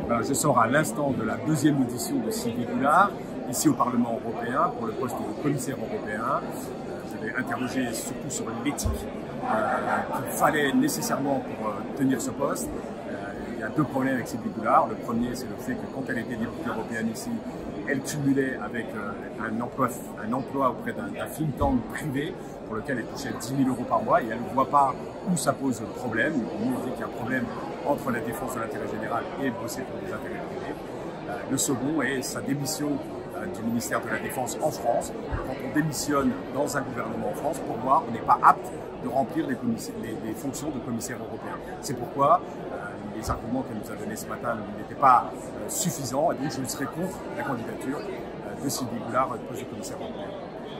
Je sors à l'instant de la deuxième audition de Sylvie Goulard, ici au Parlement européen, pour le poste de commissaire européen. Je vais interroger surtout sur l'éthique qu'il fallait nécessairement pour tenir ce poste. Il y a deux problèmes avec Sylvie Goulard. Le premier, c'est le fait que quand elle était députée européenne ici, elle cumulait avec un emploi auprès d'un think tank privé pour lequel elle touchait 10 000 € par mois et elle ne voit pas où ça pose problème. On nous dit qu'il y a un problème entre la défense de l'intérêt général et bosser pour des intérêts privés. Le second est sa démission du ministère de la Défense en France. Quand on démissionne dans un gouvernement en France, pour moi, on n'est pas apte de remplir les fonctions de commissaire européen. C'est pourquoi les arguments qu'elle nous a donnés ce matin n'étaient pas suffisants et donc je serai contre la candidature de Sylvie Goulard au poste de commissaire européen.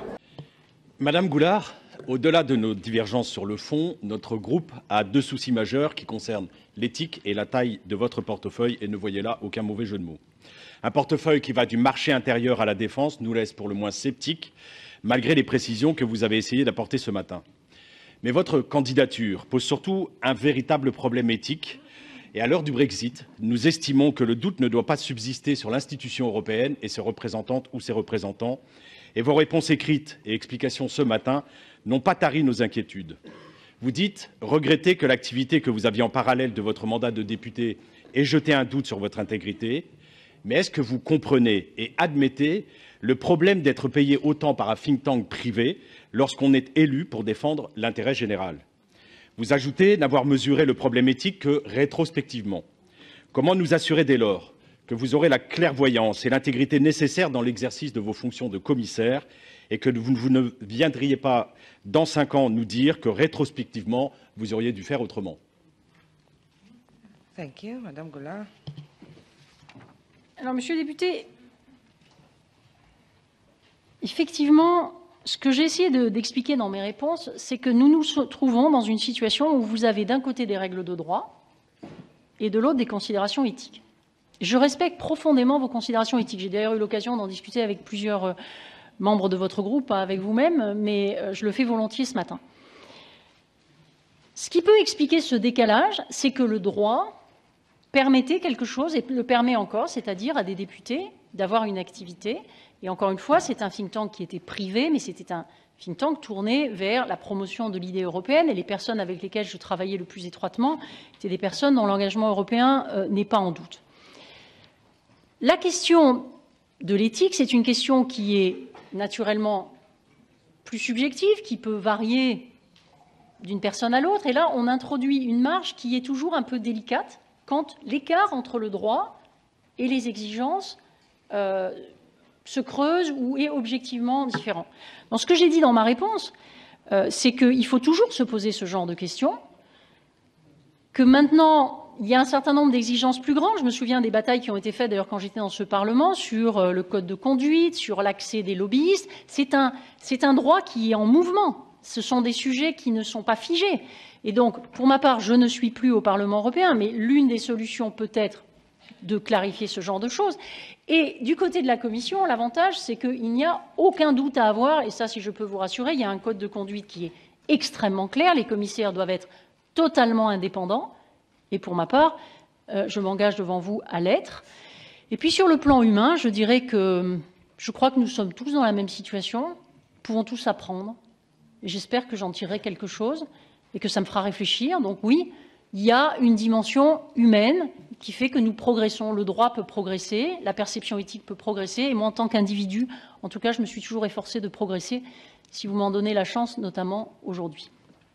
Madame Goulard, au-delà de nos divergences sur le fond, notre groupe a deux soucis majeurs qui concernent l'éthique et la taille de votre portefeuille et ne voyez là aucun mauvais jeu de mots. Un portefeuille qui va du marché intérieur à la défense nous laisse pour le moins sceptiques, malgré les précisions que vous avez essayé d'apporter ce matin. Mais votre candidature pose surtout un véritable problème éthique. Et à l'heure du Brexit, nous estimons que le doute ne doit pas subsister sur l'institution européenne et ses représentantes ou ses représentants. Et vos réponses écrites et explications ce matin n'ont pas tari nos inquiétudes. Vous dites regretter que l'activité que vous aviez en parallèle de votre mandat de député ait jeté un doute sur votre intégrité. Mais est-ce que vous comprenez et admettez le problème d'être payé autant par un think tank privé lorsqu'on est élu pour défendre l'intérêt général? Vous ajoutez n'avoir mesuré le problème éthique que rétrospectivement. Comment nous assurer dès lors que vous aurez la clairvoyance et l'intégrité nécessaires dans l'exercice de vos fonctions de commissaire et que vous ne viendriez pas dans 5 ans nous dire que rétrospectivement vous auriez dû faire autrement? Thank you, Madame Goulard. Alors, Monsieur le député, effectivement, ce que j'ai essayé d'expliquer dans mes réponses, c'est que nous nous trouvons dans une situation où vous avez d'un côté des règles de droit et de l'autre des considérations éthiques. Je respecte profondément vos considérations éthiques. J'ai d'ailleurs eu l'occasion d'en discuter avec plusieurs membres de votre groupe, pas avec vous-même, mais je le fais volontiers ce matin. Ce qui peut expliquer ce décalage, c'est que le droit permettait quelque chose, et le permet encore, c'est-à-dire à des députés d'avoir une activité. Et encore une fois, c'est un think tank qui était privé, mais c'était un think tank tourné vers la promotion de l'idée européenne. Et les personnes avec lesquelles je travaillais le plus étroitement étaient des personnes dont l'engagement européen n'est pas en doute. La question de l'éthique, c'est une question qui est naturellement plus subjective, qui peut varier d'une personne à l'autre. Et là, on introduit une marge qui est toujours un peu délicate quand l'écart entre le droit et les exigences se creuse ou est objectivement différent. Dans ce que j'ai dit dans ma réponse, c'est qu'il faut toujours se poser ce genre de questions, que maintenant, il y a un certain nombre d'exigences plus grandes. Je me souviens des batailles qui ont été faites, d'ailleurs, quand j'étais dans ce Parlement, sur le code de conduite, sur l'accès des lobbyistes. C'est un droit qui est en mouvement. Ce sont des sujets qui ne sont pas figés. Et donc, pour ma part, je ne suis plus au Parlement européen, mais l'une des solutions peut être de clarifier ce genre de choses. Et du côté de la Commission, l'avantage, c'est qu'il n'y a aucun doute à avoir, et ça, si je peux vous rassurer, il y a un code de conduite qui est extrêmement clair. Les commissaires doivent être totalement indépendants. Et pour ma part, je m'engage devant vous à l'être. Et puis sur le plan humain, je dirais que je crois que nous sommes tous dans la même situation, nous pouvons tous apprendre. Et j'espère que j'en tirerai quelque chose et que ça me fera réfléchir. Donc oui, il y a une dimension humaine qui fait que nous progressons. Le droit peut progresser, la perception éthique peut progresser. Et moi, en tant qu'individu, en tout cas, je me suis toujours efforcée de progresser, si vous m'en donnez la chance, notamment aujourd'hui.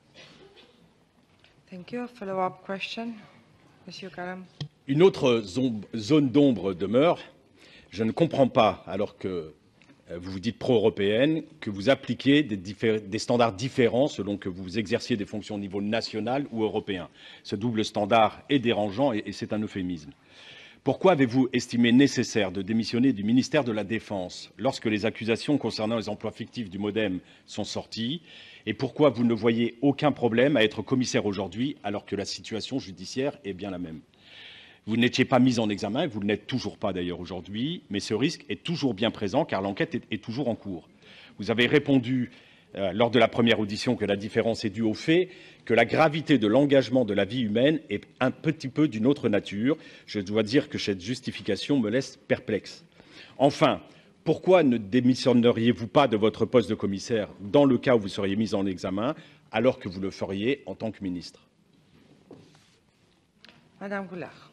Thank you. Follow-up question, Monsieur Karam. Une autre zone d'ombre demeure. Je ne comprends pas, alors que vous vous dites pro-européenne, que vous appliquez des standards différents selon que vous exerciez des fonctions au niveau national ou européen. Ce double standard est dérangeant et c'est un euphémisme. Pourquoi avez-vous estimé nécessaire de démissionner du ministère de la Défense lorsque les accusations concernant les emplois fictifs du MODEM sont sorties? Et pourquoi vous ne voyez aucun problème à être commissaire aujourd'hui alors que la situation judiciaire est bien la même? Vous n'étiez pas mis en examen, vous ne l'êtes toujours pas d'ailleurs aujourd'hui, mais ce risque est toujours bien présent car l'enquête est toujours en cours. Vous avez répondu lors de la première audition que la différence est due au fait que la gravité de l'engagement de la vie humaine est un petit peu d'une autre nature. Je dois dire que cette justification me laisse perplexe. Enfin, pourquoi ne démissionneriez-vous pas de votre poste de commissaire dans le cas où vous seriez mis en examen, alors que vous le feriez en tant que ministre? Madame Goulard.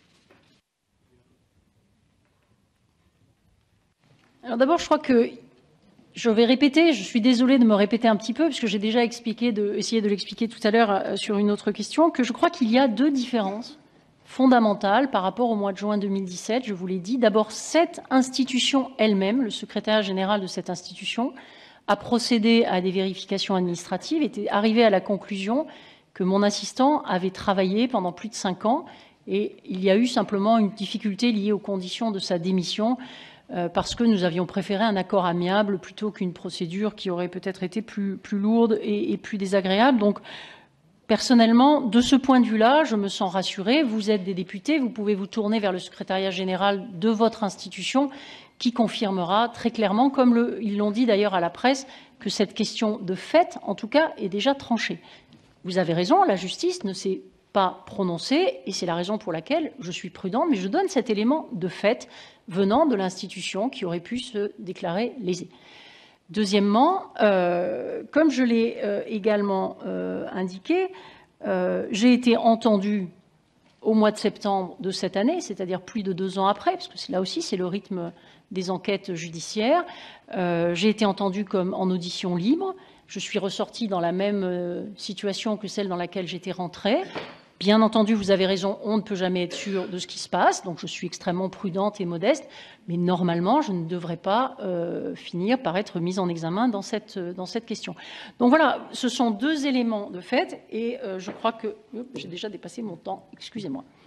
Alors d'abord, je crois que je vais répéter, je suis désolée de me répéter un petit peu, puisque j'ai déjà essayé de l'expliquer tout à l'heure sur une autre question, que je crois qu'il y a deux différences fondamentales par rapport au mois de juin 2017. Je vous l'ai dit, d'abord, cette institution elle-même, le secrétariat général de cette institution, a procédé à des vérifications administratives, était arrivé à la conclusion que mon assistant avait travaillé pendant plus de 5 ans, et il y a eu simplement une difficulté liée aux conditions de sa démission, parce que nous avions préféré un accord amiable plutôt qu'une procédure qui aurait peut-être été plus lourde et plus désagréable. Donc, personnellement, de ce point de vue-là, je me sens rassurée. Vous êtes des députés, vous pouvez vous tourner vers le secrétariat général de votre institution qui confirmera très clairement, comme ils l'ont dit d'ailleurs à la presse, que cette question de fait, en tout cas, est déjà tranchée. Vous avez raison, la justice ne s'est pas prononcée et c'est la raison pour laquelle je suis prudente, mais je donne cet élément de fait venant de l'institution qui aurait pu se déclarer lésée. Deuxièmement, comme je l'ai également indiqué, j'ai été entendue au mois de septembre de cette année, c'est-à-dire plus de 2 ans après, parce que là aussi c'est le rythme des enquêtes judiciaires. J'ai été entendue comme en audition libre. Je suis ressortie dans la même situation que celle dans laquelle j'étais rentrée. Bien entendu, vous avez raison, on ne peut jamais être sûr de ce qui se passe, donc je suis extrêmement prudente et modeste, mais normalement, je ne devrais pas finir par être mise en examen dans cette question. Donc voilà, ce sont 2 éléments de fait, et je crois que j'ai déjà dépassé mon temps, excusez-moi.